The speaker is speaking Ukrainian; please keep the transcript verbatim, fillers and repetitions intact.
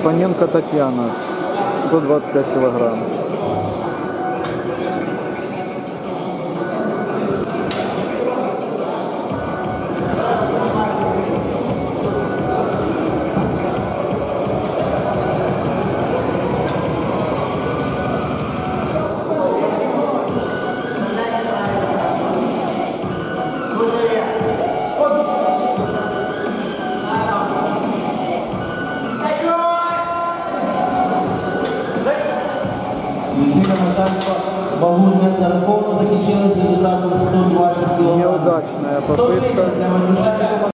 Степаненко Татьяна, сто двадцать пять килограмм. Вагу не зараховано, закінчилось результатом сто двадцять кілограмів. Неудачная попытка.